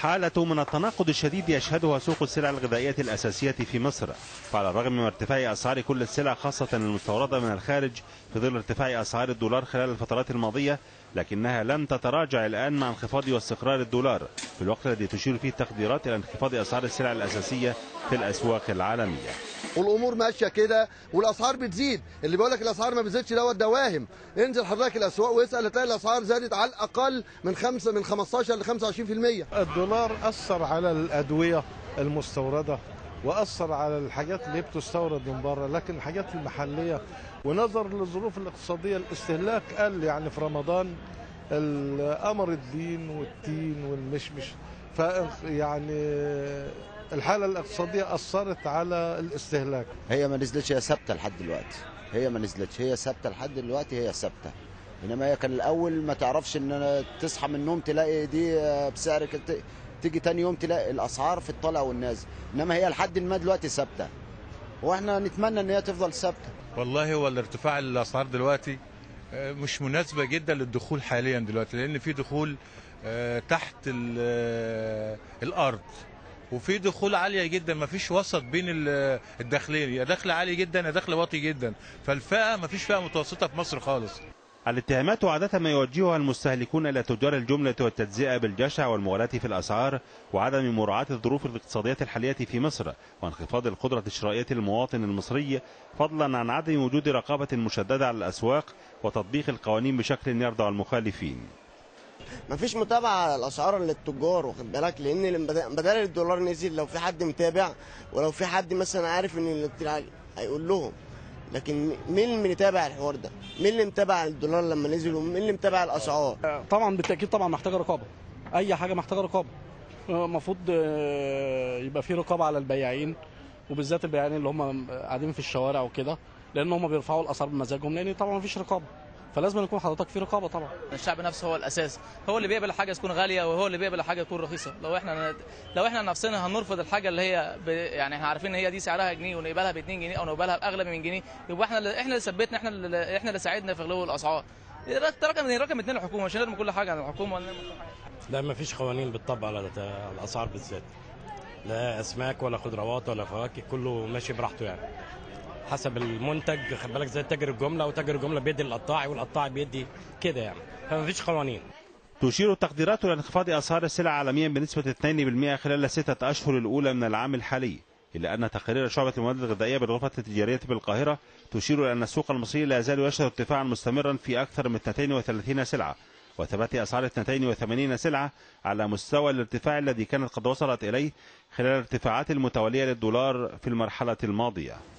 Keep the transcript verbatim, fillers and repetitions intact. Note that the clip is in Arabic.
حالة من التناقض الشديد يشهدها سوق السلع الغذائية الأساسية في مصر، فعلى الرغم من ارتفاع أسعار كل السلع خاصة المستوردة من الخارج في ظل ارتفاع أسعار الدولار خلال الفترات الماضية، لكنها لم تتراجع الآن مع انخفاض واستقرار الدولار، في الوقت الذي تشير فيه التقديرات إلى انخفاض أسعار السلع الأساسية في الأسواق العالمية. والامور ماشيه كده والاسعار بتزيد، اللي بيقول لك الاسعار ما بتزيدش دوت ده واهم. انزل حضرتك الاسواق واسال هتلاقي الاسعار زادت على الاقل من خمسة من خمستاشر ل خمسة وعشرين بالمية. الدولار اثر على الادويه المستورده واثر على الحاجات اللي بتستورد من بره، لكن الحاجات المحليه ونظر للظروف الاقتصاديه الاستهلاك قل. يعني في رمضان قمر الدين والتين والمشمش، ف يعني الحالة الاقتصادية أثرت على الاستهلاك. هي ما نزلتش، هي ثابتة لحد دلوقتي. هي ما نزلتش، هي ثابتة لحد دلوقتي، هي ثابتة. إنما هي كان الأول ما تعرفش إن أنا تصحى من النوم تلاقي دي بسعر، تيجي تاني يوم تلاقي الأسعار في الطالع والنازل، إنما هي لحد ما دلوقتي ثابتة. وإحنا نتمنى إن هي تفضل ثابتة. والله هو الارتفاع الأسعار دلوقتي مش مناسبة جدا للدخول حاليا دلوقتي، لأن في دخول تحت الأرض وفي دخول عاليه جدا، ما فيش وسط بين الدخلين، يا دخل عالي جدا يا دخل واطي جدا، فالفئه ما فيش فئه متوسطه في مصر خالص. الاتهامات عادة ما يوجهها المستهلكون إلى تجار الجملة والتجزئة بالجشع والمغالاة في الأسعار وعدم مراعاة الظروف الاقتصادية الحالية في مصر وانخفاض القدرة الشرائية للمواطن المصري، فضلا عن عدم وجود رقابة مشددة على الأسواق وتطبيق القوانين بشكل يرضع المخالفين. مفيش متابعه على الاسعار للتجار، واخد بالك، لان بدل الدولار نزل لو في حد متابع ولو في حد مثلا عارف ان هيقول لهم، لكن مين اللي متابع الحوار ده؟ مين اللي متابع الدولار لما نزل ومين اللي متابع الاسعار؟ طبعا بالتاكيد طبعا محتاجه رقابه، اي حاجه محتاجه رقابه. المفروض يبقى في رقابه على البياعين، وبالذات البياعين اللي هم قاعدين في الشوارع وكده، لان هم بيرفعوا الاسعار بمزاجهم، لان طبعا مفيش رقابه، فلازم يكون حضرتك في رقابه. طبعا الشعب نفسه هو الاساس، هو اللي بيقبل الحاجه تكون غاليه وهو اللي بيقبل الحاجه تكون رخيصه. لو احنا لو احنا نفسنا هنرفض الحاجه اللي هي ب... يعني احنا عارفين ان هي دي سعرها جنيه ونقبلها ب اتنين جنيه او نقبلها باغلى من جنيه، يبقى احنا اللي احنا اللي ثبتنا، احنا اللي احنا اللي ساعدنا في غلو الاسعار. رقم رقم اتنين الحكومه، مش نرمي كل حاجه على الحكومه ولا نرمي كل حاجه. لا ما فيش قوانين بتطبق على الاسعار بالذات، لا اسماك ولا خضروات ولا فواكه، كله ماشي براحته يعني حسب المنتج. خد بالك زي تاجر الجمله، وتاجر الجمله بيدي القطاعي والقطاعي بيدي كده، يعني فما فيش قوانين. تشير التقديرات الى انخفاض اسعار السلع عالميا بنسبه اثنين بالمئة خلال الستة اشهر الاولى من العام الحالي، الا ان تقارير شعبه المواد الغذائيه بالغرفه التجاريه بالقاهره تشير الى ان السوق المصري لا يزال يشهد ارتفاعا مستمرا في اكثر من اثنتين وثلاثين سلعه، وثبات اسعار اثنتين وثمانين سلعه على مستوى الارتفاع الذي كانت قد وصلت اليه خلال الارتفاعات المتواليه للدولار في المرحله الماضيه.